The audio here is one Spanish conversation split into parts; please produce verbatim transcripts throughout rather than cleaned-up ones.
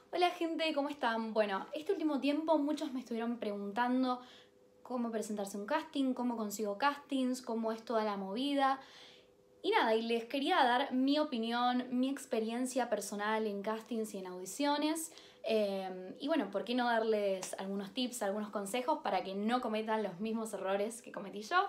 Hola gente, ¿cómo están? Bueno, este último tiempo muchos me estuvieron preguntando cómo presentarse a un casting, cómo consigo castings, cómo es toda la movida. Y nada, y les quería dar mi opinión, mi experiencia personal en castings y en audiciones. Eh, y bueno, ¿por qué no darles algunos tips, algunos consejos para que no cometan los mismos errores que cometí yo?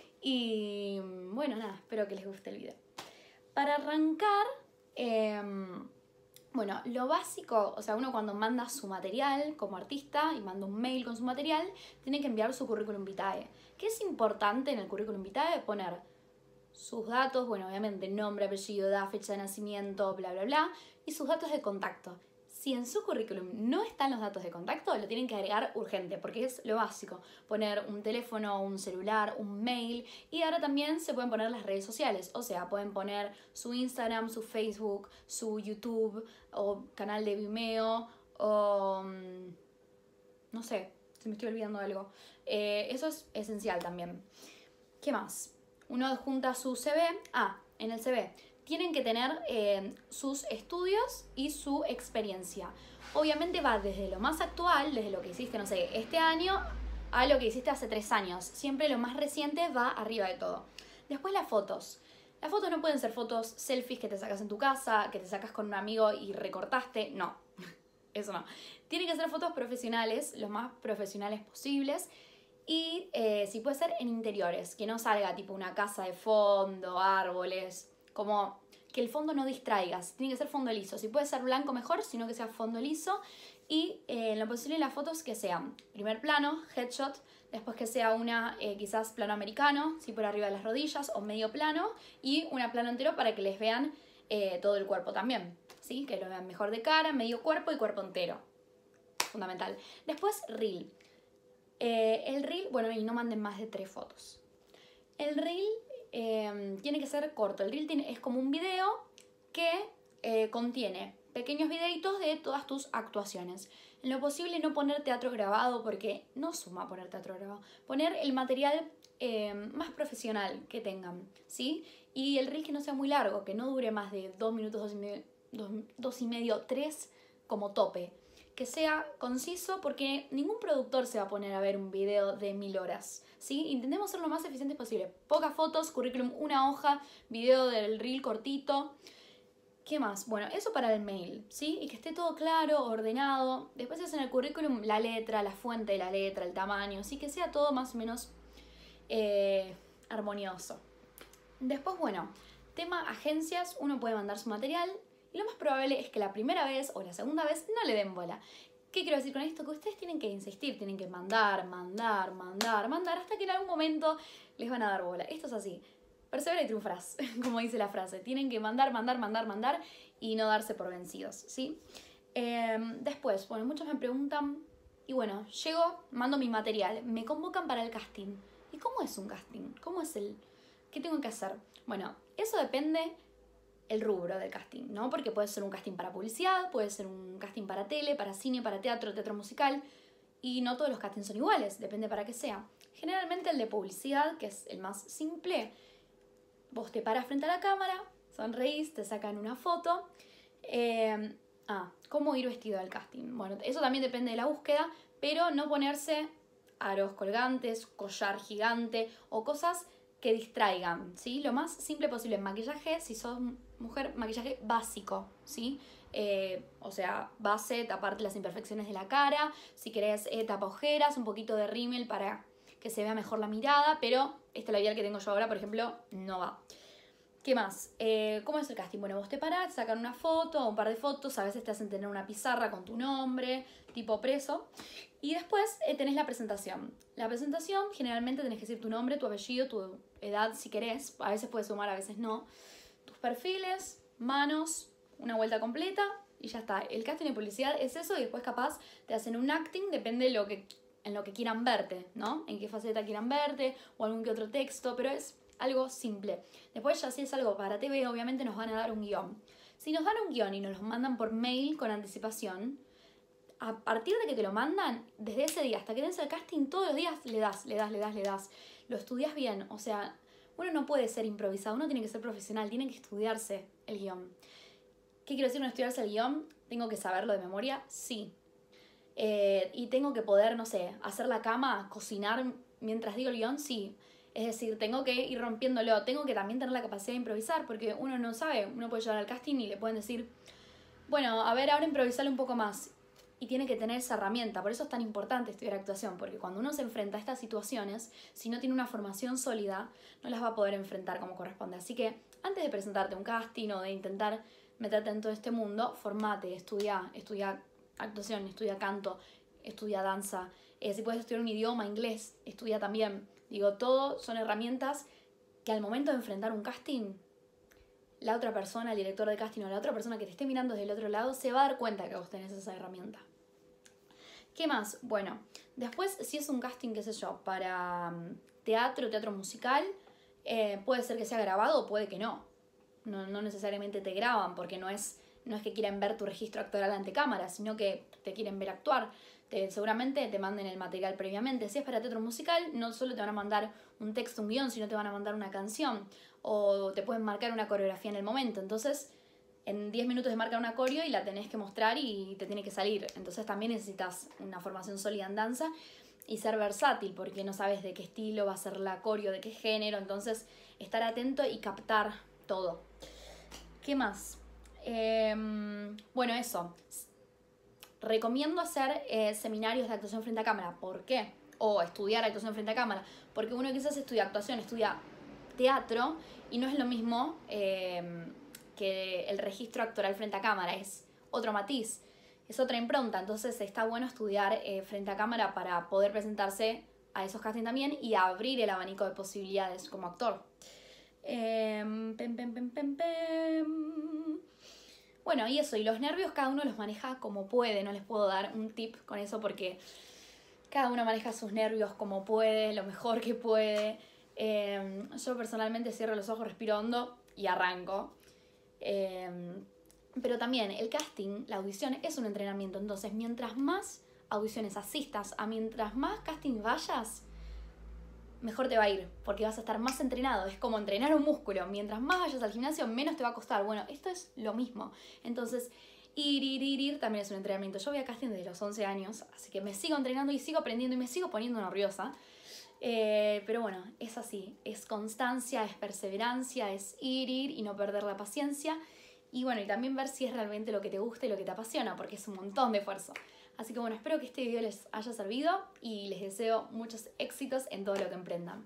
Y bueno, nada, espero que les guste el video. Para arrancar, eh, bueno, lo básico, o sea, uno cuando manda su material como artista y manda un mail con su material, tiene que enviar su currículum vitae. ¿Qué es importante en el currículum vitae? Poner sus datos, bueno, obviamente nombre, apellido, edad, fecha de nacimiento, bla, bla, bla, y sus datos de contacto. Si en su currículum no están los datos de contacto, lo tienen que agregar urgente, porque es lo básico. Poner un teléfono, un celular, un mail, y ahora también se pueden poner las redes sociales, o sea, pueden poner su Instagram, su Facebook, su YouTube, o canal de Vimeo, o no sé, si me estoy olvidando de algo. Eh, eso es esencial también. ¿Qué más? Uno adjunta su C V. Ah, en el C V tienen que tener eh, sus estudios y su experiencia. Obviamente va desde lo más actual, desde lo que hiciste, no sé, este año, a lo que hiciste hace tres años. Siempre lo más reciente va arriba de todo. Después las fotos. Las fotos no pueden ser fotos selfies que te sacas en tu casa, que te sacas con un amigo y recortaste. No, eso no. Tienen que ser fotos profesionales, lo más profesionales posibles. Y eh, si puede ser en interiores, que no salga tipo una casa de fondo, árboles, como que el fondo no distraigas, tiene que ser fondo liso. Si puede ser blanco mejor, sino que sea fondo liso. Y eh, en lo posible las fotos que sean primer plano, headshot, después que sea una eh, quizás plano americano, si por arriba de las rodillas, o medio plano, y una plano entero para que les vean eh, todo el cuerpo también, ¿sí? Que lo vean mejor de cara, medio cuerpo y cuerpo entero. Fundamental. Después reel. Eh, el reel, bueno, y no manden más de tres fotos. El reel eh, tiene que ser corto. El reel tiene, es como un video que eh, contiene pequeños videitos de todas tus actuaciones. En lo posible no poner teatro grabado porque no suma poner teatro grabado. Poner el material eh, más profesional que tengan, ¿sí? Y el reel que no sea muy largo, que no dure más de dos minutos, dos y medio, dos, dos y medio tres como tope. Que sea conciso porque ningún productor se va a poner a ver un video de mil horas, ¿sí? Intentemos ser lo más eficientes posible. Pocas fotos, currículum, una hoja, video del reel cortito. ¿Qué más? Bueno, eso para el mail, ¿sí? Y que esté todo claro, ordenado. Después es en el currículum la letra, la fuente de la letra, el tamaño, ¿sí? Que sea todo más o menos eh, armonioso. Después, bueno, tema agencias, uno puede mandar su material. Y lo más probable es que la primera vez o la segunda vez no le den bola. ¿Qué quiero decir con esto? Que ustedes tienen que insistir, tienen que mandar, mandar, mandar, mandar, hasta que en algún momento les van a dar bola. Esto es así. Persevera y triunfarás, como dice la frase. Tienen que mandar, mandar, mandar, mandar y no darse por vencidos, ¿sí? Eh, después, bueno, muchos me preguntan, y bueno, llego, mando mi material, me convocan para el casting. ¿Y cómo es un casting? ¿Cómo es el...? ¿Qué tengo que hacer? Bueno, eso depende el rubro del casting, ¿no? Porque puede ser un casting para publicidad, puede ser un casting para tele, para cine, para teatro, teatro musical, y no todos los castings son iguales, depende para qué sea. Generalmente el de publicidad, que es el más simple, vos te paras frente a la cámara, sonreís, te sacan una foto. Eh, ah, ¿cómo ir vestido al casting? Bueno, eso también depende de la búsqueda, pero no ponerse aros colgantes, collar gigante o cosas que distraigan, ¿sí? Lo más simple posible. Maquillaje, si sos mujer, maquillaje básico, ¿sí? Eh, o sea, base, taparte las imperfecciones de la cara. Si querés, eh, tapa ojeras, un poquito de rímel para que se vea mejor la mirada, pero este labial que tengo yo ahora, por ejemplo, no va. ¿Qué más? Eh, ¿Cómo es el casting? Bueno, vos te parás, sacan una foto o un par de fotos, a veces te hacen tener una pizarra con tu nombre, tipo preso. Y después eh, tenés la presentación. La presentación, generalmente tenés que decir tu nombre, tu apellido, tu edad si querés. A veces puedes sumar, a veces no. Tus perfiles, manos, una vuelta completa y ya está. El casting de publicidad es eso y después capaz te hacen un acting, depende de lo que, en lo que quieran verte, ¿no? En qué faceta quieran verte o algún que otro texto, pero es algo simple. Después ya si es algo para T V, obviamente nos van a dar un guión. Si nos dan un guión y nos lo mandan por mail con anticipación, a partir de que te lo mandan, desde ese día hasta que tenés el casting, todos los días le das, le das, le das, le das. Lo estudias bien, o sea, uno no puede ser improvisado, uno tiene que ser profesional, tiene que estudiarse el guión. ¿Qué quiero decir no estudiarse el guión? ¿Tengo que saberlo de memoria? Sí. Eh, y tengo que poder, no sé, hacer la cama, cocinar mientras digo el guión, sí. Es decir, tengo que ir rompiéndolo, tengo que también tener la capacidad de improvisar, porque uno no sabe, uno puede llegar al casting y le pueden decir, bueno, a ver, ahora improvisarle un poco más. Y tiene que tener esa herramienta, por eso es tan importante estudiar actuación, porque cuando uno se enfrenta a estas situaciones, si no tiene una formación sólida, no las va a poder enfrentar como corresponde. Así que antes de presentarte un casting o de intentar meterte en todo este mundo, formate, estudia, estudia actuación, estudia canto, estudia danza. Eh, si puedes estudiar un idioma, inglés, estudia también. Digo, todo son herramientas que al momento de enfrentar un casting, la otra persona, el director de casting o la otra persona que te esté mirando desde el otro lado, se va a dar cuenta que vos tenés esa herramienta. ¿Qué más? Bueno, después si es un casting, qué sé yo, para teatro, teatro musical, eh, puede ser que sea grabado o puede que no. No, no necesariamente te graban porque no es, no es que quieren ver tu registro actoral ante cámara, sino que te quieren ver actuar. Te, seguramente te manden el material previamente. Si es para teatro musical, no solo te van a mandar un texto, un guión, sino te van a mandar una canción. O te pueden marcar una coreografía en el momento. Entonces, en diez minutos te marcan una coreo y la tenés que mostrar y te tiene que salir. Entonces también necesitas una formación sólida en danza y ser versátil, porque no sabes de qué estilo va a ser la coreo, de qué género. Entonces, estar atento y captar todo. ¿Qué más? Eh, bueno, eso. Recomiendo hacer eh, seminarios de actuación frente a cámara. ¿Por qué? O estudiar actuación frente a cámara. Porque uno quizás estudia actuación, estudia teatro y no es lo mismo eh, que el registro actoral frente a cámara. Es otro matiz, es otra impronta. Entonces está bueno estudiar eh, frente a cámara para poder presentarse a esos castings también y abrir el abanico de posibilidades como actor. Eh, pem, pem, pem, pem, pem. Bueno, y eso, y los nervios cada uno los maneja como puede, no les puedo dar un tip con eso porque cada uno maneja sus nervios como puede, lo mejor que puede. Eh, yo personalmente cierro los ojos, respiro hondo y arranco. Eh, pero también el casting, la audición, es un entrenamiento, entonces mientras más audiciones asistas, a mientras más casting vayas, mejor te va a ir, porque vas a estar más entrenado. Es como entrenar un músculo. Mientras más vayas al gimnasio, menos te va a costar. Bueno, esto es lo mismo. Entonces, ir, ir, ir, ir también es un entrenamiento. Yo voy a casting desde los once años, así que me sigo entrenando y sigo aprendiendo y me sigo poniendo nerviosa. Eh, pero bueno, es así. Es constancia, es perseverancia, es ir, ir y no perder la paciencia. Y bueno, y también ver si es realmente lo que te gusta y lo que te apasiona, porque es un montón de esfuerzo. Así que bueno, espero que este video les haya servido y les deseo muchos éxitos en todo lo que emprendan.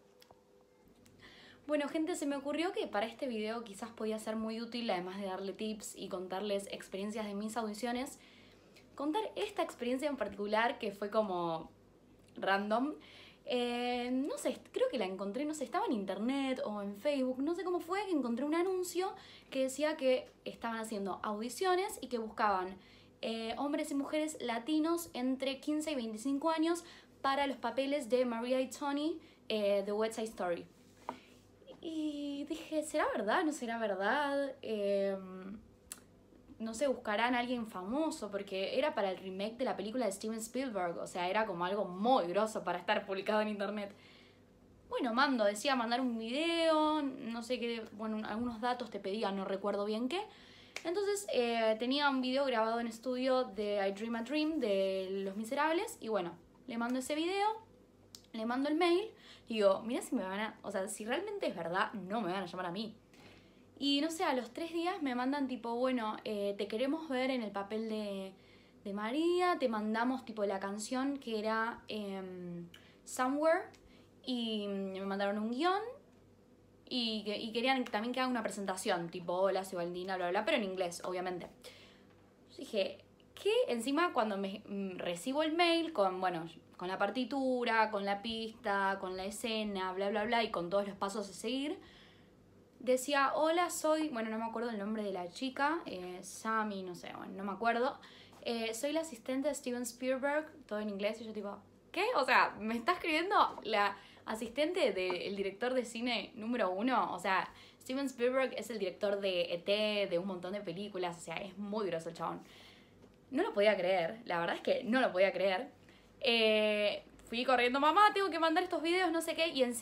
Bueno, gente, se me ocurrió que para este video quizás podía ser muy útil, además de darle tips y contarles experiencias de mis audiciones, contar esta experiencia en particular que fue como random. Eh, no sé, creo que la encontré, no sé, estaba en internet o en Facebook, no sé cómo fue, que encontré un anuncio que decía que estaban haciendo audiciones y que buscaban Eh, hombres y mujeres latinos entre quince y veinticinco años para los papeles de Maria y Tony eh, de West Side Story. Y dije, ¿será verdad? ¿No será verdad? Eh, no sé, buscarán a alguien famoso, porque era para el remake de la película de Steven Spielberg, o sea, era como algo muy grosso para estar publicado en internet. Bueno, mando, decía mandar un video, no sé qué, bueno, algunos datos te pedía, no recuerdo bien qué. Entonces eh, tenía un video grabado en estudio de I Dream a Dream de Los Miserables y bueno, le mando ese video, le mando el mail y digo, mira si me van a, o sea, si realmente es verdad, no me van a llamar a mí. Y no sé, a los tres días me mandan tipo, bueno, eh, te queremos ver en el papel de, de María, te mandamos tipo la canción que era eh, Somewhere y me mandaron un guión. Y, y querían también que haga una presentación, tipo, hola, soy Valentina, bla, bla, bla, pero en inglés, obviamente. Yo dije, ¿qué? Encima cuando me mm, recibo el mail con, bueno, con la partitura, con la pista, con la escena, bla, bla, bla, y con todos los pasos a seguir, decía, hola, soy, bueno, no me acuerdo el nombre de la chica, eh, Sammy, no sé, bueno, no me acuerdo. Eh, soy la asistente de Steven Spielberg, todo en inglés, y yo tipo, ¿qué? O sea, me está escribiendo la asistente del director de cine número uno. O sea, Steven Spielberg es el director de E T, de un montón de películas, o sea, es muy grosso el chabón. No lo podía creer, la verdad es que no lo podía creer. Eh, fui corriendo, mamá, tengo que mandar estos videos, no sé qué, y encima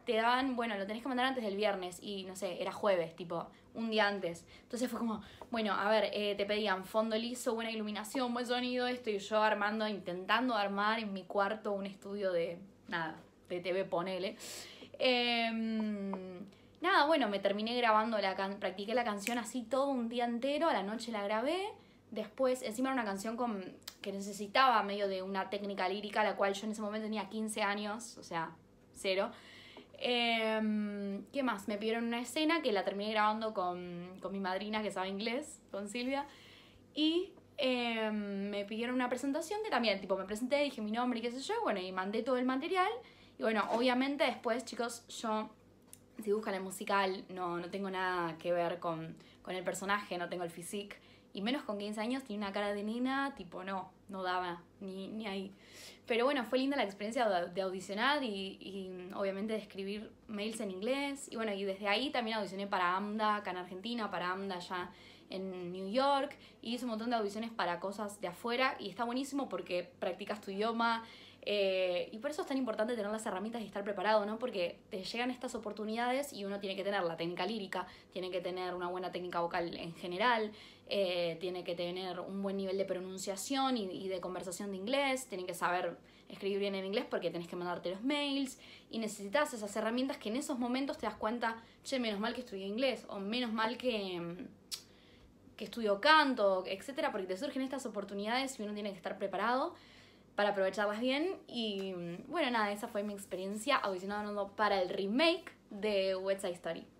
te daban, bueno, lo tenés que mandar antes del viernes y no sé, era jueves, tipo, un día antes. Entonces fue como, bueno, a ver, eh, te pedían fondo liso, buena iluminación, buen sonido, esto, y yo armando, intentando armar en mi cuarto un estudio de, nada, de T V, ponele. Eh, nada, bueno, me terminé grabando, la can practiqué la canción así todo un día entero, a la noche la grabé. Después, encima era una canción con, que necesitaba medio de una técnica lírica, la cual yo en ese momento tenía quince años, o sea, cero. Eh, ¿Qué más? Me pidieron una escena que la terminé grabando con, con mi madrina que sabe inglés, con Silvia. Y eh, me pidieron una presentación que también, tipo, me presenté, dije mi nombre y qué sé yo, bueno, y mandé todo el material. Y bueno, obviamente después, chicos, yo, si buscan el musical, no, no tengo nada que ver con, con el personaje, no tengo el physique. Y menos con quince años, tiene una cara de nena, tipo, no, no daba ni, ni ahí. Pero bueno, fue linda la experiencia de, de audicionar y, y obviamente de escribir mails en inglés. Y bueno, y desde ahí también audicioné para AMDA, acá en Argentina, para AMDA allá en New York. Y hice un montón de audiciones para cosas de afuera y está buenísimo porque practicas tu idioma. Eh, y por eso es tan importante tener las herramientas y estar preparado, ¿no? Porque te llegan estas oportunidades y uno tiene que tener la técnica lírica, tiene que tener una buena técnica vocal en general, eh, tiene que tener un buen nivel de pronunciación y, y de conversación de inglés, tiene que saber escribir bien en inglés porque tenés que mandarte los mails y necesitas esas herramientas que en esos momentos te das cuenta, che, menos mal que estudié inglés o menos mal que, que estudio canto, etcétera, porque te surgen estas oportunidades y uno tiene que estar preparado para aprovecharlas bien. Y bueno, nada, esa fue mi experiencia audicionando para el remake de West Side Story.